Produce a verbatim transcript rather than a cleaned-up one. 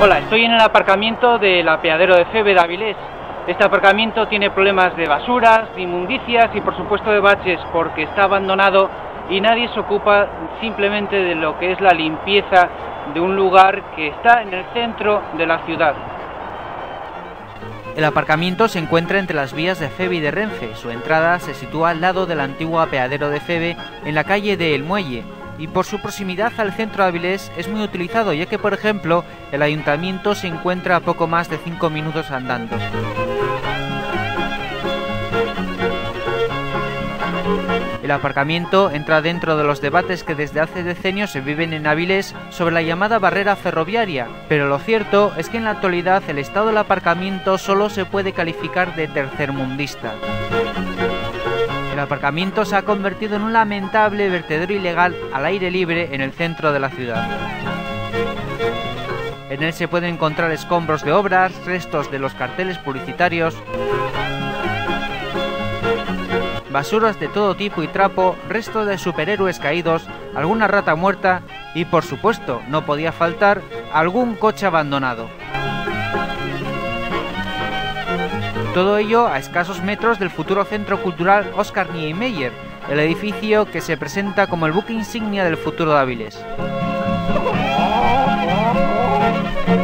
Hola, estoy en el aparcamiento del apeadero de Feve de Avilés. Este aparcamiento tiene problemas de basuras, de inmundicias y por supuesto de baches porque está abandonado y nadie se ocupa simplemente de lo que es la limpieza de un lugar que está en el centro de la ciudad. El aparcamiento se encuentra entre las vías de Feve y de Renfe. Su entrada se sitúa al lado del antiguo apeadero de Feve en la calle de El Muelle, y por su proximidad al centro de Avilés es muy utilizado, ya que por ejemplo el ayuntamiento se encuentra a poco más de cinco minutos andando. El aparcamiento entra dentro de los debates que desde hace decenios se viven en Avilés sobre la llamada barrera ferroviaria, pero lo cierto es que en la actualidad el estado del aparcamiento solo se puede calificar de tercermundista. El aparcamiento se ha convertido en un lamentable vertedero ilegal al aire libre en el centro de la ciudad. En él se pueden encontrar escombros de obras, restos de los carteles publicitarios, basuras de todo tipo y trapo, restos de superhéroes caídos, alguna rata muerta y, por supuesto, no podía faltar algún coche abandonado. Todo ello a escasos metros del futuro Centro Cultural Oscar Niemeyer, el edificio que se presenta como el buque insignia del futuro de Avilés.